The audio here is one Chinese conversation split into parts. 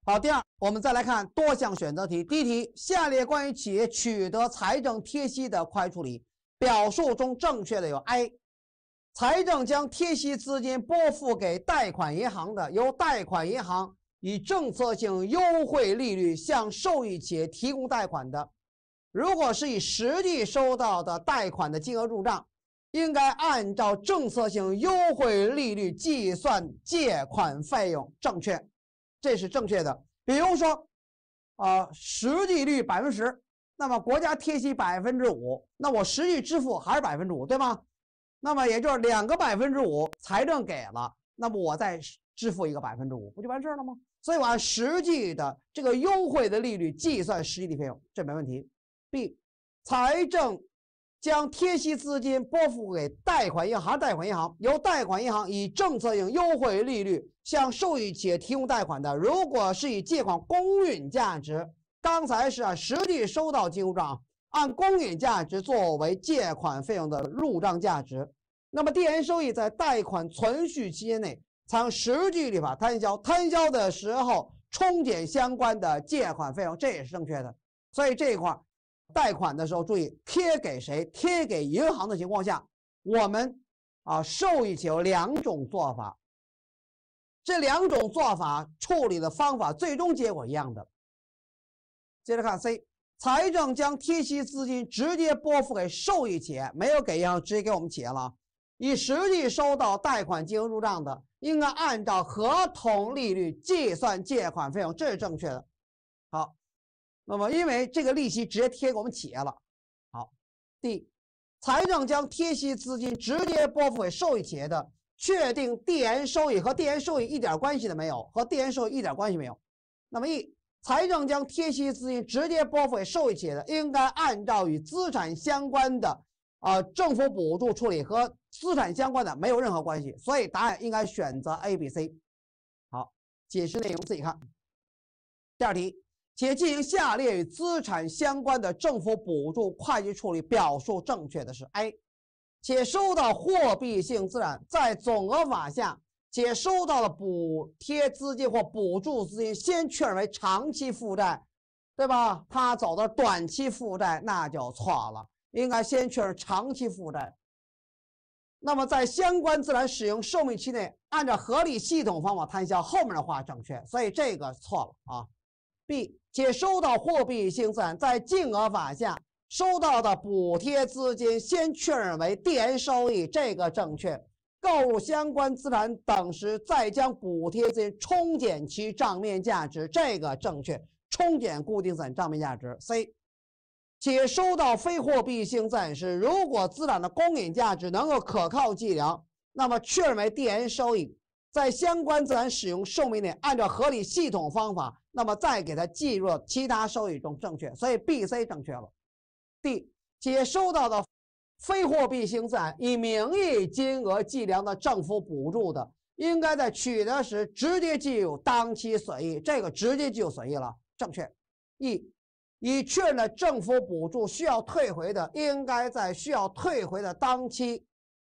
好，第二，我们再来看多项选择题。第一题，下列关于企业取得财政贴息的快处理，表述中正确的有 A。财政将贴息资金拨付给贷款银行的，由贷款银行以政策性优惠利率向受益企业提供贷款的，如果是以实际收到的贷款的金额入账，应该按照政策性优惠利率计算借款费用，正确，这是正确的。比如说，实际率10%，那么国家贴息5%，那我实际支付还是5%，对吗？那么也就是2个5%，财政给了，那么我再支付一个5%，不就完事了吗？所以我按实际的这个优惠的利率计算实际的费用，这没问题。B， 财政将贴息资金拨付给贷款银行，由贷款银行以政策性优惠利率向受益企业提供贷款的，如果是以借款公允价值，刚才是按实际收到金入账，按公允价值作为借款费用的入账价值，那么递延收益在贷款存续期间内采用实际利法摊销，摊销的时候冲减相关的借款费用，这也是正确的。所以这一块贷款的时候注意贴给谁？贴给银行的情况下，我们受益企业有2种做法，这2种做法处理的方法最终结果一样的。接着看 C， 财政将贴息资金直接拨付给受益企业，没有给银行，直接给我们企业了。以实际收到贷款金额入账的，应该按照合同利率计算借款费用，这是正确的。好，那么因为这个利息直接贴给我们企业了。好， D， 财政将贴息资金直接拨付给受益企业的，确定递延收益和递延收益一点关系都没有，和递延收益一点关系没有。那么 E， 财政将贴息资金直接拨付给受益企业的，应该按照与资产相关的政府补助处理，和资产相关的没有任何关系，所以答案应该选择 A、B、C。好，解释内容自己看。第二题，且进行下列与资产相关的政府补助会计处理，表述正确的是 A。且收到货币性资产在总额法下，且收到了补贴资金或补助资金，先确认为长期负债，对吧？他走的短期负债那就错了，应该先确认长期负债。那么在相关资产使用寿命期内，按照合理系统方法摊销，后面的话正确，所以这个错了啊。B， 且收到货币性资产在净额法下收到的补贴资金，先确认为递延收益，这个正确。购入相关资产等时，再将补贴资金冲减其账面价值，这个正确。冲减固定资产账面价值。C， 且收到非货币性资产时，如果资产的公允价值能够可靠计量，那么确认为递延收益。在相关资产使用寿命内，按照合理系统方法，那么再给它计入其他收益中，正确。所以 B、C 正确了。D， 且收到的非货币性资产以名义金额计量的政府补助的，应该在取得时直接计入当期损益，这个直接计入损益了，正确。E， 已确认的政府补助需要退回的，应该在需要退回的当期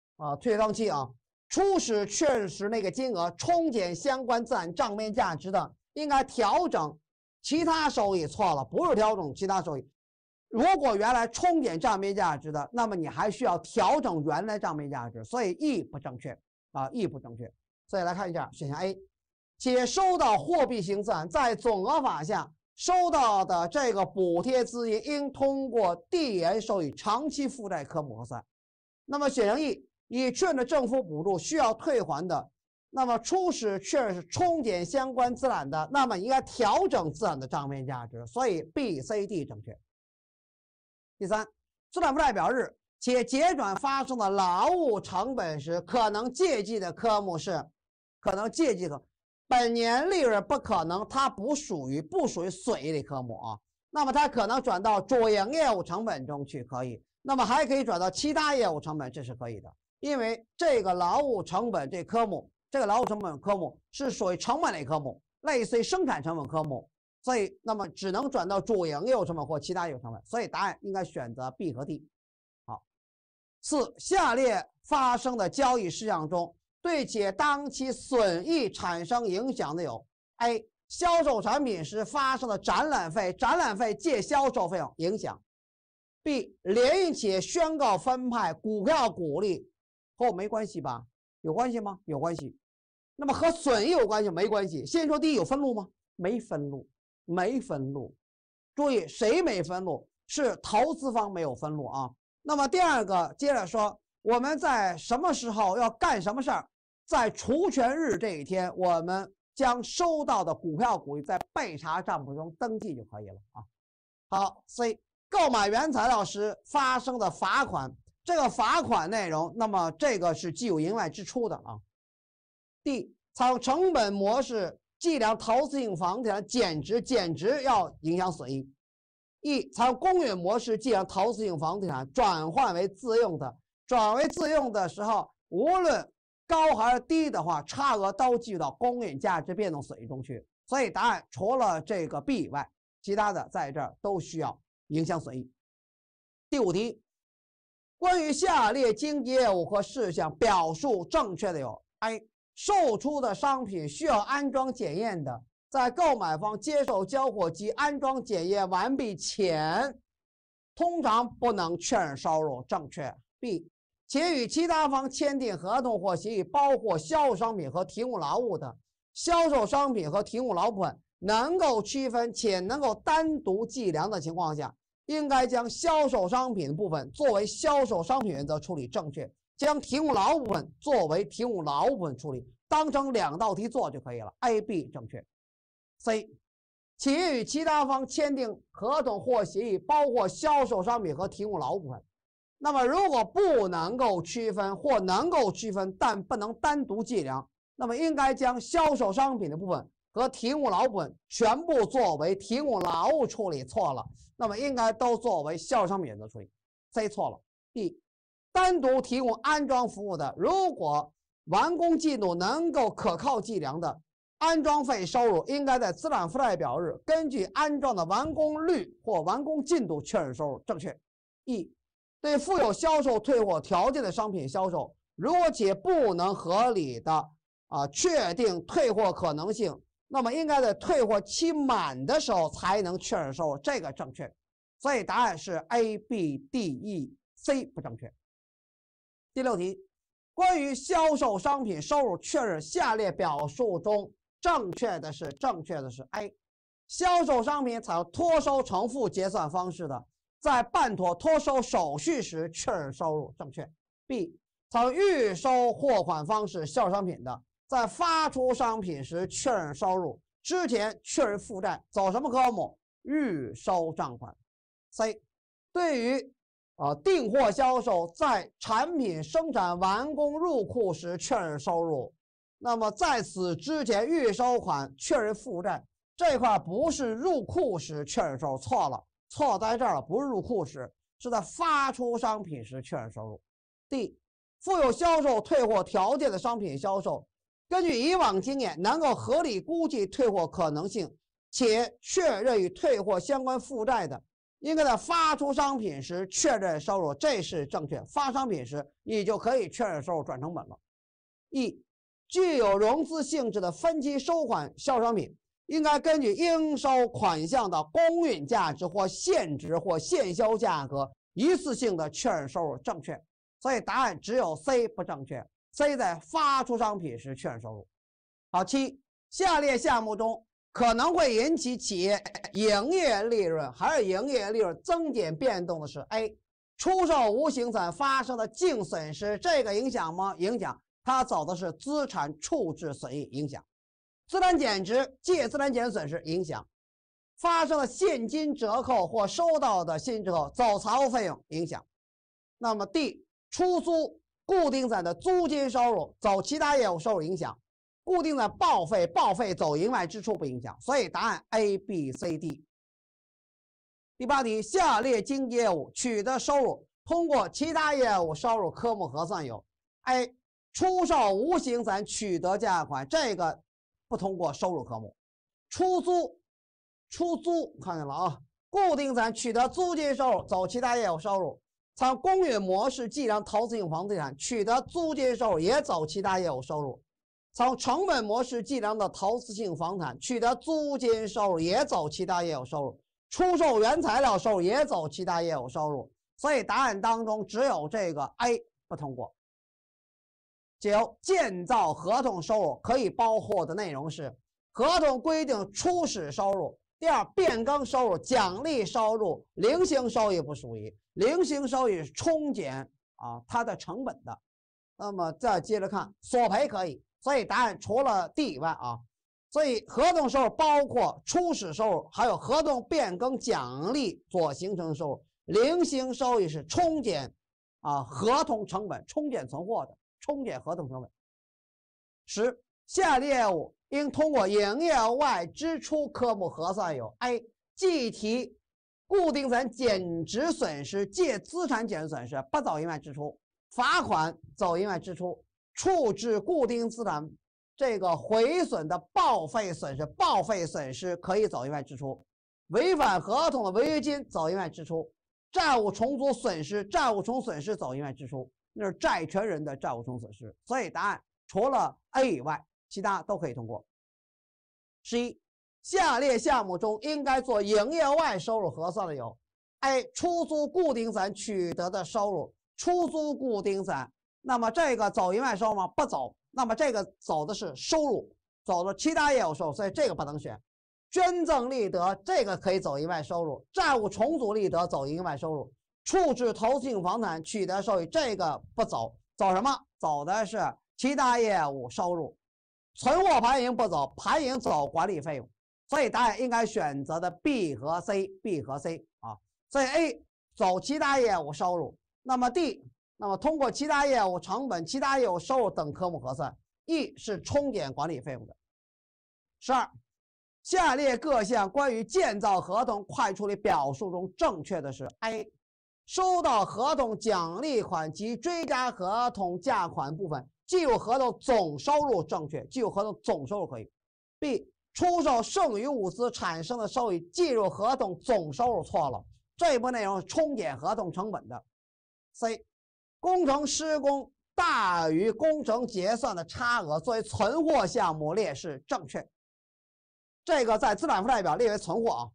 初始确认时那个金额冲减相关资产账面价值的，应该调整其他收益，错了，不是调整其他收益。如果原来冲减账面价值的，那么你还需要调整原来账面价值，所以 E 不正确，E 不正确。所以来看一下选项 A， 且收到货币性资产在总额法下收到的这个补贴资金，应通过递延收益长期负债科目核算。那么选项 E， 已确认的政府补助需要退还的，那么初始确认是冲减相关资产的，那么应该调整资产的账面价值，所以 B、C、D 正确。第三，资产负债表日且结转发生的劳务成本时，可能借记的科目是本年利润不可能，它不属于损益的科目啊。那么它可能转到主营业务成本中去，可以。那么还可以转到其他业务成本，这是可以的。因为这个劳务成本科目是属于成本类科目，类似于生产成本科目。所以，那么只能转到主营业务成本或其他业务成本，所以答案应该选择 B 和 D。好，4，下列发生的交易事项中，对企业当期损益产生影响的有 A， 销售产品时发生的展览费、展览费借销售费用影响。B. 联营企业宣告分派股票股利和我没关系吧？有关系吗？有关系。那么和损益有关系？没关系。先说第一，有分录吗？没分录，没分录。注意，谁没分录？是投资方没有分录啊。那么第二个，接着说，我们在什么时候要干什么事儿？在除权日这一天，我们将收到的股票股利在备查账簿中登记就可以了啊。好 ，C. 购买原材料时发生的罚款，这个罚款内容，那么这个是既有营外支出的啊。D. 采用成本模式计量投资性房地产减值，减值要影响损益。E. 采用公允模式计量投资性房地产转换为自用的，转为自用的时候，无论高还是低的话，差额都计入到公允价值变动损益中去。所以答案除了这个 B 以外，其他的在这儿都需要影响损益。第5题，关于下列经纪业务和事项，表述正确的有 ：A. 售出的商品需要安装检验的，在购买方接受交货及安装检验完毕前，通常不能确认收入，正确。B. 且与其他方签订合同或协议，包括销售商品和提供劳务的，销售商品和提供劳务部分能够区分且能够单独计量的情况下，应该将销售商品部分作为销售商品原则处理，正确；将提供劳务部分作为提供劳务部分处理，当成2道题做就可以了。A、B 正确。C. 且与其他方签订合同或协议，包括销售商品和提供劳务部分。那么如果不能够区分或能够区分但不能单独计量，那么应该将销售商品的部分和提供劳务部分全部作为提供劳务处理，错了。那么应该都作为销售商品原则处理。C 错了。D. 单独提供安装服务的，如果完工进度能够可靠计量的，安装费收入应该在资产负债表日根据安装的完工率或完工进度确认收入，正确。E. 对附有销售退货条件的商品销售，如果且不能合理的确定退货可能性，那么应该在退货期满的时候才能确认收入，这个正确。所以答案是 A、B、D、E、C 不正确。第6题，关于销售商品收入确认，下列表述中正确的是 A. 销售商品采用托收承付结算方式的，在办妥托收手续时确认收入，正确。B. 采用预收货款方式销售商品的，在发出商品时确认收入，之前确认负债，走什么科目？预收账款。C. 对于订货销售，在产品生产完工入库时确认收入，那么在此之前预收款确认负债，这块不是入库时确认收入，错了，错在这儿了，不是入库时，是在发出商品时确认收入。D. 附有销售退货条件的商品销售，根据以往经验，能够合理估计退货可能性，且确认与退货相关负债的，应该在发出商品时确认收入，这是正确。发商品时，你就可以确认收入转成本了。E. 具有融资性质的分期收款销售商品，应该根据应收款项的公允价值或现值或现销价格，一次性的确认收入，正确。所以答案只有 C 不正确。C 在发出商品时确认收入。好，7. 下列项目中可能会引起企业营业利润还是营业利润增减变动的是 A. 出售无形产发生的净损失，这个影响吗？影响，它走的是资产处置损益，影响。资产减值，借资产减值损失，影响。发生的现金折扣或收到的现金折扣，走财务费用，影响。那么 D. 出租固定产的租金收入，走其他业务收入，影响。固定的报废，报废走营外支出，不影响。所以答案 A、B、C、D。第8题，下列经纪业务取得收入通过其他业务收入科目核算有 A. 出售无形产取得价款，这个不通过收入科目。出租看见了啊，固定产取得租金收入，走其他业务收入。采用公允模式计量投资性房地产取得租金收入，也走其他业务收入。 从成本模式计量的投资性房产取得租金收入也走其他业务收入，出售原材料收入也走其他业务收入，所以答案当中只有这个 A 不通过。9. 建造合同收入可以包括的内容是合同规定初始收入，第二变更收入、奖励收入、零星收益不属于，零星收益是冲减它的成本的。那么再接着看索赔可以，所以答案除了 D 以外所以合同收入包括初始收入，还有合同变更奖励所形成收入，零星收益是冲减合同成本，冲减存货的，冲减合同成本。10. 下列业务应通过营业外支出科目核算有 A. 计提固定资产减值损失，借资产减值损失不走营外支出，罚款走营外支出，处置固定资产这个毁损的报废损失，报废损失可以走营外支出，违反合同的违约金走营外支出，债务重组损失，债务重损失走营外支出，那是债权人的债务重损失。所以答案除了 A 以外，其他都可以通过。11. 下列项目中应该做营业外收入核算的有 A. 出租固定资产取得的收入，出租固定资产，那么这个走营外收入吗？不走，那么这个走的是收入，走的其他业务收入，所以这个不能选。捐赠利得这个可以走营外收入，债务重组利得走营外收入，处置投资性房产取得收益这个不走，走什么？走的是其他业务收入。存货盘盈不走，盘盈走管理费用，所以答案应该选择的 B 和 C，B 和 C 所以 A 走其他业务收入，那么 D 那么通过其他业务成本、其他业务收入等科目核算。E 是冲减管理费用的。12. 下列各项关于建造合同快处理表述中正确的是 A. 收到合同奖励款及追加合同价款部分计入合同总收入正确，计入合同总收入可以。B. 出售剩余物资产生的收益计入合同总收入错了，这一部内容是冲减合同成本的。C. 工程施工大于工程结算的差额作为存货项目列示正确，这个在资产负债表列为存货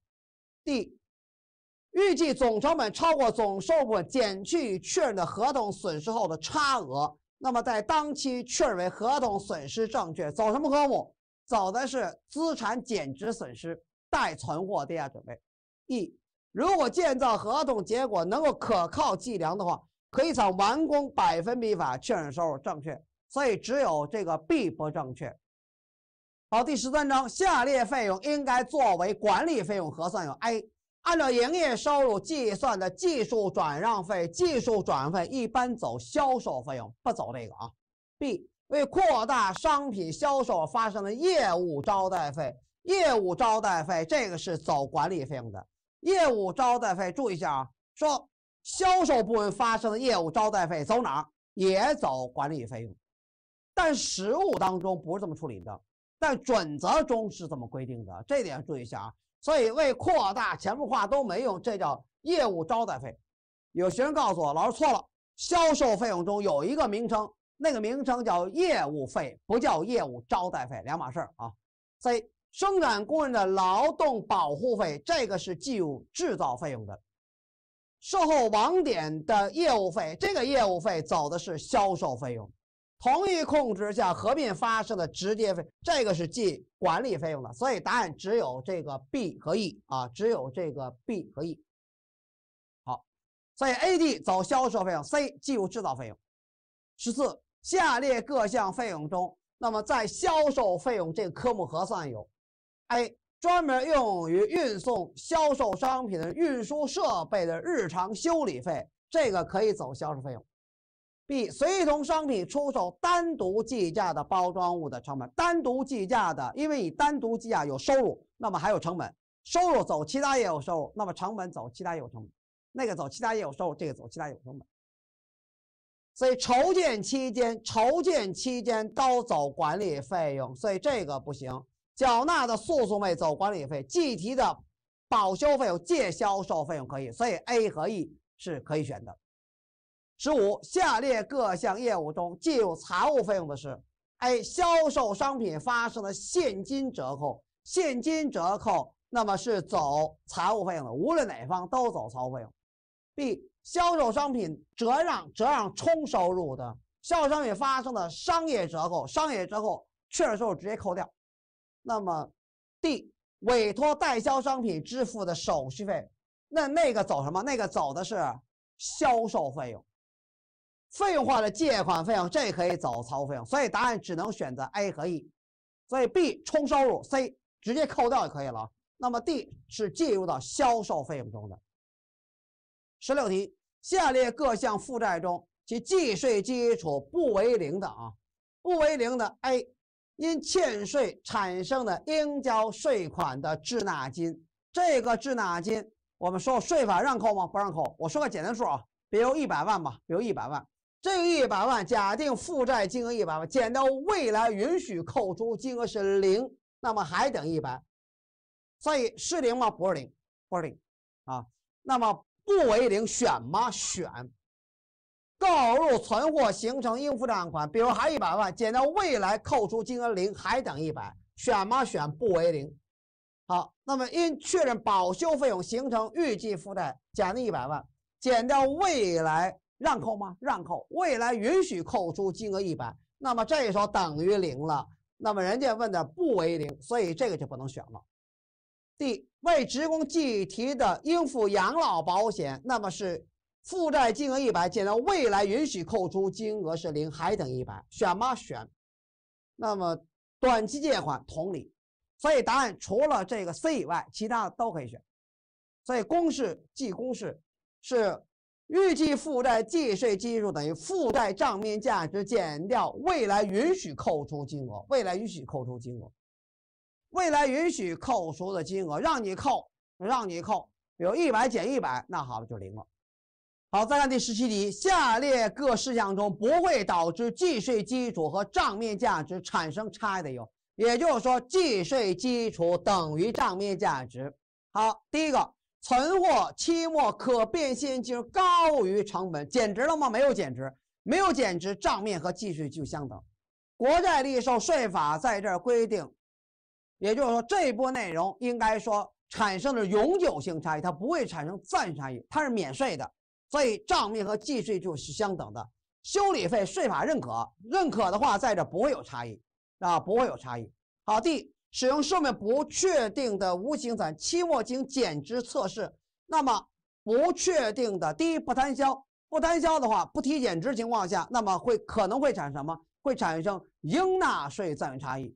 D. 预计总成本超过总收入部分减去确认的合同损失后的差额，那么在当期确认为合同损失正确，走什么科目？走的是资产减值损失，待存货定价准备。E. 如果建造合同结果能够可靠计量的话，可以采完工百分比法确认收入正确，所以只有这个 B 不正确。好，第13章，下列费用应该作为管理费用核算有 A. 按照营业收入计算的技术转让费，技术转让费一般走销售费用，不走这个B. 为扩大商品销售发生的业务招待费，业务招待费这个是走管理费用的。业务招待费注意一下说销售部门发生的业务招待费走哪儿？也走管理费用，但实务当中不是这么处理的，但准则中是这么规定的，这点注意一下所以为扩大前面话都没用，这叫业务招待费。有学生告诉我，老师错了，销售费用中有一个名称，那个名称叫业务费，不叫业务招待费，两码事C. 生产工人的劳动保护费，这个是计入制造费用的。售后网点的业务费，这个业务费走的是销售费用。同一控制下合并发生的直接费，这个是计管理费用的，所以答案只有这个 B 和 E 只有这个 B 和 E。好，所以 A、D 走销售费用 ，C 计入制造费用。14. 下列各项费用中，那么在销售费用这个科目核算有 A. 专门用于运送销售商品的运输设备的日常修理费，这个可以走销售费用。B. 随同商品出售单独计价的包装物的成本，单独计价的，因为你单独计价有收入，那么还有成本，收入走其他业务收入，那么成本走其他业务成本，那个走其他业务收入，这个走其他业务成本。所以筹建期间都走管理费用，所以这个不行。缴纳的诉讼费走管理费，计提的保修费用、借销售费用可以，所以 A 和 E 是可以选的。15. 下列各项业务中计入财务费用的是 A 销售商品发生的现金折扣，现金折扣那么是走财务费用的，无论哪方都走财务费用。B 销售商品折让冲收入的，销售商品发生的商业折扣确认收入直接扣掉。那么 D 委托代销商品支付的手续费，那个走什么？那个走的是销售费用，费用化的借款费用，这可以走财务费用，所以答案只能选择 A 和 E。所以 B 冲收入 ，C 直接扣掉就可以了。那么 D 是计入到销售费用中的。16题，下列各项负债中，其计税基础不为零的不为零的 A 因欠税产生的应交税款的滞纳金，这个滞纳金我们说税法让扣吗？不让扣。我说个简单数比如100万吧，比如100万，这个100万假定负债金额100万，减掉未来允许扣除金额是0，那么还等于100，所以是0吗？不是0，不是0那么不为零选吗？选。购入存货形成应付账款，比如还100万，减掉未来扣除金额0，还等于100，选吗？选不为零。好，那么因确认保修费用形成预计负债，假定100万，减掉未来让扣吗？让扣，未来允许扣除金额100，那么这时候等于0了。那么人家问的不为零，所以这个就不能选了。D 为职工计提的应付养老保险，那么是负债金额100，减掉未来允许扣除金额是0，还等于100，选吗？选。那么短期借款同理，所以答案除了这个 C 以外，其他的都可以选。所以公式是预计负债计税基数等于负债账面价值减掉未来允许扣除金额，未来允许扣除金额。未来允许扣除的金额让你扣，比如100减100，那好了就0了。好，再看第17题，下列各事项中不会导致计税基础和账面价值产生差异的有，也就是说计税基础等于账面价值。好，第一个，存货期末可变现金高于成本，减值了吗？没有减值，没有减值，账面和计税就相等。国债利受税法在这儿规定，也就是说这一波内容应该说产生了永久性差异，它不会产生暂时差异，它是免税的，所以账面和计税就是相等的。修理费税法认可的话，在这不会有差异不会有差异。好，第使用寿命不确定的无形资产期末经减值测试，那么不确定的第一不摊销的话，不提减值情况下，那么可能会产生什么？会产生应纳税暂余差异。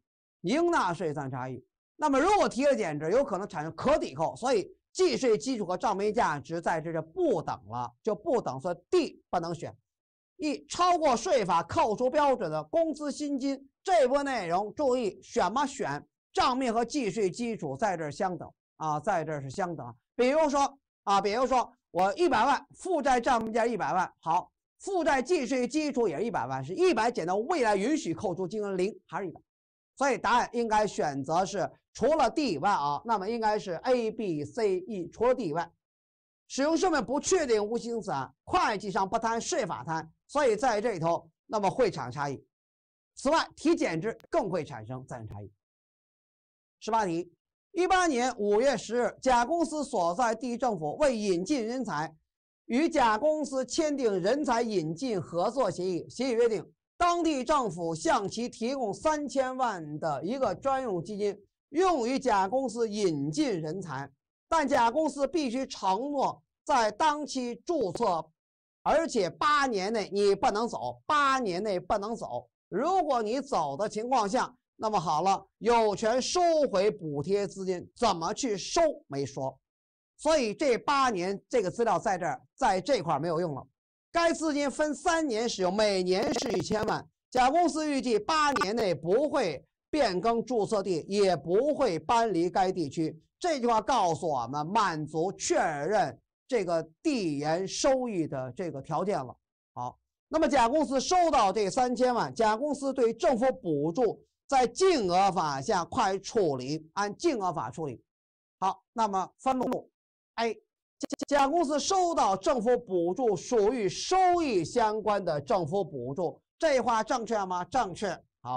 那么如果提了减值，有可能产生可抵扣，所以计税基础和账面价值在这就不等了，所以 D 不能选。E 超过税法扣除标准的工资薪金，这波内容注意选吗？选。账面和计税基础在这相等在这是相等。比如说我100万负债账面价100万，好，负债计税基础也是100万，是100减到未来允许扣除金额0，还是100。所以答案应该选择是除了 D 以外那么应该是 A、B、C、E， 除了 D 以外。使用寿命不确定无形资产，会计上不摊，税法摊，所以在这里头那么会产生差异。此外，提减值更会产生暂时差异。18题，18年5月10日，甲公司所在地政府为引进人才，与甲公司签订人才引进合作协议。协议约定，当地政府向其提供3000万的一个专用基金，用于甲公司引进人才，但甲公司必须承诺在当期注册，而且8年内你不能走，8年内不能走。如果你走的情况下，那么好了，有权收回补贴资金，怎么去收没说，所以这8年这个资料在这块没有用了。该资金分3年使用，每年是1000万。甲公司预计8年内不会变更注册地，也不会搬离该地区。这句话告诉我们，满足确认这个递延收益的这个条件了。好，那么甲公司收到这3000万，甲公司对政府补助在净额法下快处理，按净额法处理。好，那么分录 A。甲公司收到政府补助属于收益相关的政府补助，这话正确吗？正确。好，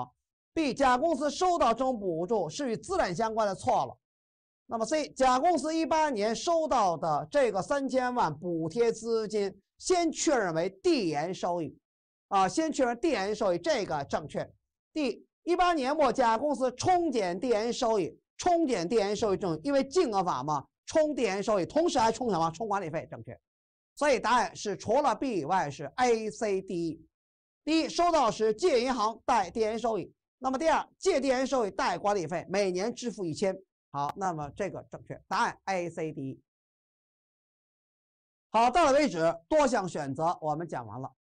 B 甲公司收到这种补助是与资产相关的，错了。那么 C 甲公司18年收到的这个3000万补贴资金，先确认为递延收益，先确认递延收益，这个正确。D18年末甲公司冲减递延收益，冲减递延收益正确，因为净额法嘛，冲递延收益，同时还冲什么？冲管理费，正确。所以答案是除了 B 以外是 A、C、D。第一，收到时借银行贷递延收益。那么第二，借递延收益贷管理费，每年支付1000。好，那么这个正确，答案 A、C、D。好，到此为止，多项选择我们讲完了。